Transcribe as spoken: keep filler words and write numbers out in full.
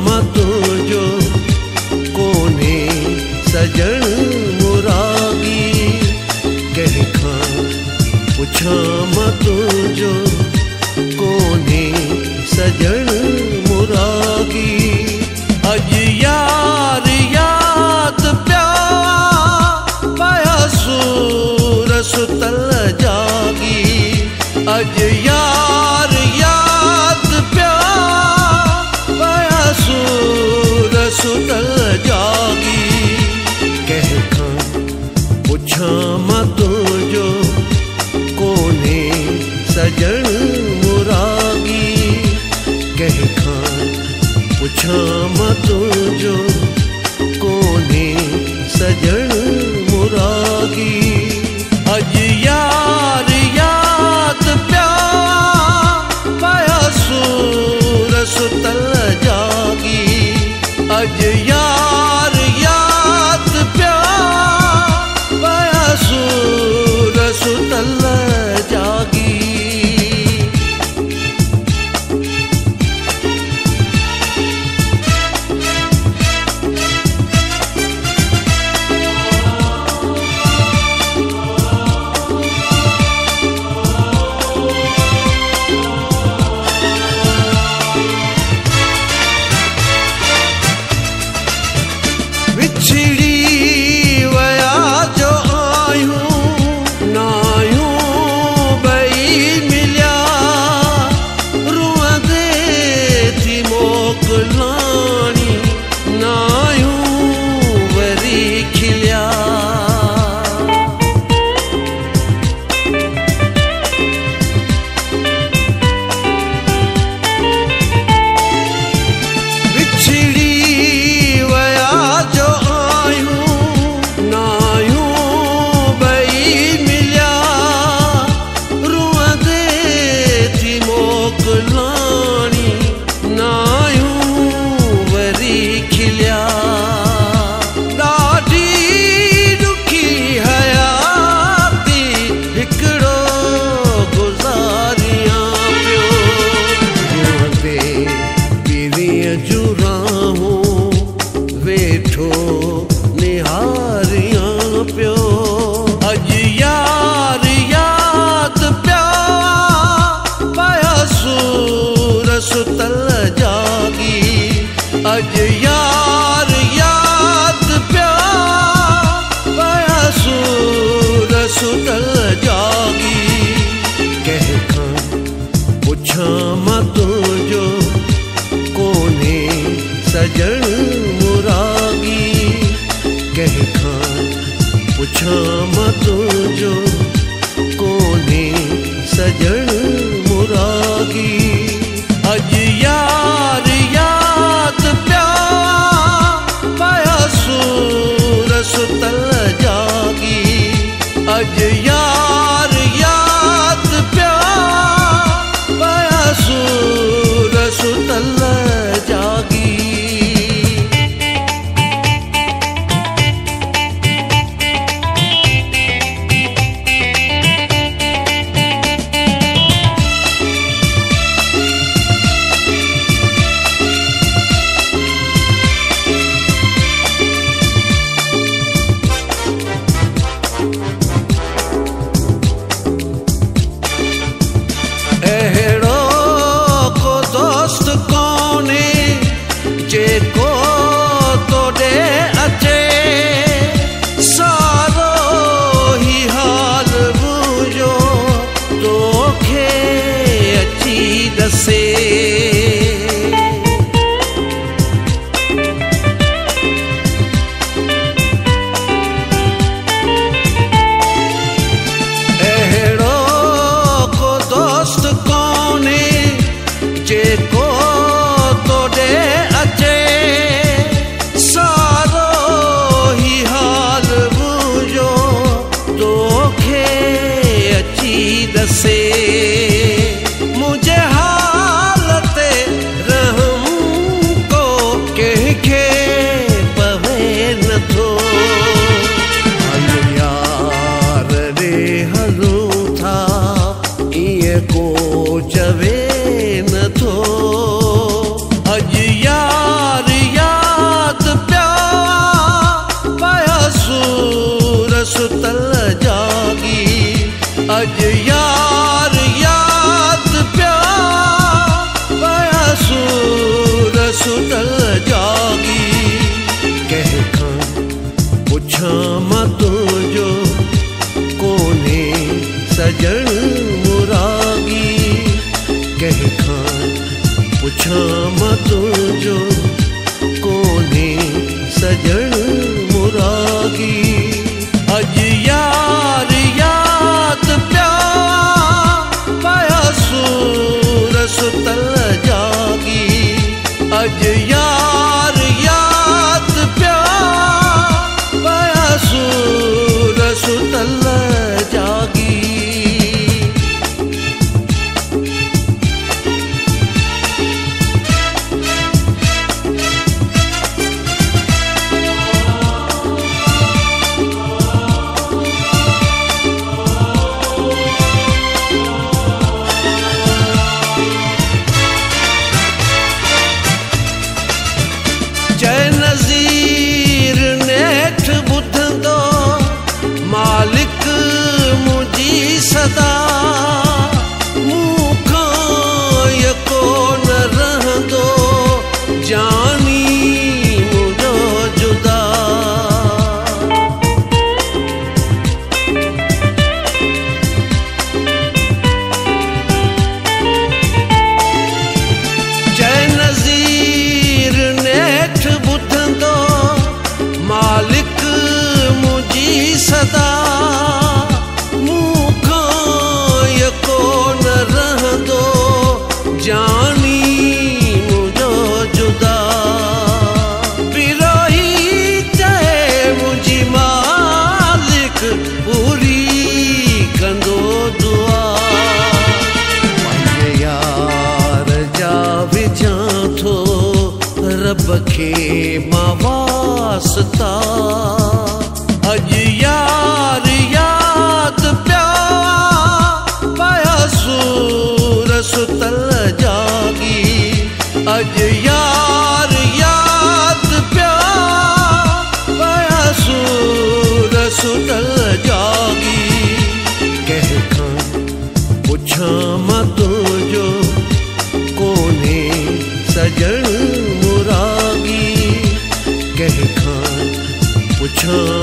मां तुंहिंजो कोन्हे सजण मुरागी। कंहिंखां पुछां मां तुंहिंजो कोन्हे सजण मुरागी। अॼु यार याद पिया पाया सूर सुतल जागी। अॼु यार याद पिया पाया सूर सुतल जागी। कंहिंखां पुछां मां तुंहिंजो कोन्हे सजण मुरागी। कंहिंखां पुछां मां तुंहिंजो कोन्हे सजण मुरागी। अॼु यार याद पिया पाया सूर सुतल जागी। अॼु यार याद पिया पाया सूर सुतल जागी। बिछड़ी वया जो आयूं नायूं ॿई मिलिया। रुअंदे थी मोकिलाणी नायूं वरी खिलिया। बिछड़ी सुतल जागी। अॼु यार याद पिया पाया सूर सुतल जागी। कंहिंखां पुछां मां तुंहिंजो कोन्हे सजण मुरागी। कंहिंखां पुछां मां तुंहिंजो कोन्हे सजण मुरागी। अॼु यार याद पिया पाया सूर सुतल जागी। अॼु यार याद पिया पाया सूर सुतल जागी। अहिड़ो को दोस्त कोन्हे जेको तोॾे अचे। सारो ही हाल मुंहिंजो तोखे अची दसे। जेको तोॾे अचे पुछां मां तुंहिंजो कोन्हे सजण मुरागी। कंहिंखां पुछां मां तुंहिंजो कोन्हे सजण मुरागी। अॼु यार याद पिया पाया सूर सुतल जागी। अॼु यार याद पिया पाया सूर सुतल जागी। जय नज़ीर नेठ ॿुधंदो मालिक मुंहिंजी सदा। मूंखां यको न रहंदो जानी मुंहिंजो जुदा। जय नज़ीर नेठ ॿुधंदो मालिक मुंहिंजी सदा। मूंखां यको न रहंदो जानी मुंहिंजो जुदा। बिरोही चए मुंहिंजी मालिक पूरी कंदो दुआ। पंहिंजे यार जा विझां थो रब खे मां वास्ता। अॼु यार याद पिया पाया सूर सुतल जागी। अॼु यार याद पिया पाया सूर सुतल जागी। कंहिंखां पुछां मां तुंहिंजो कोन्हे सजण मुरागी। कंहिंखां पुछां